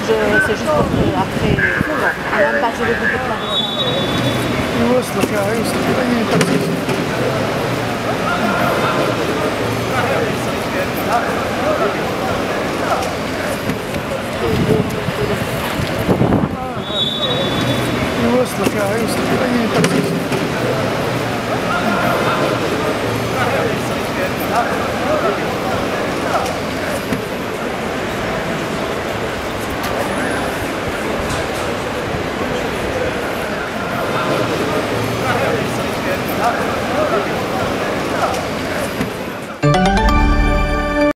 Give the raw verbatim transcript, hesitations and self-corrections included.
c'est juste pour que après, on va même pas jouer beaucoup de temps. يوصلك يا عيسى أي تركيز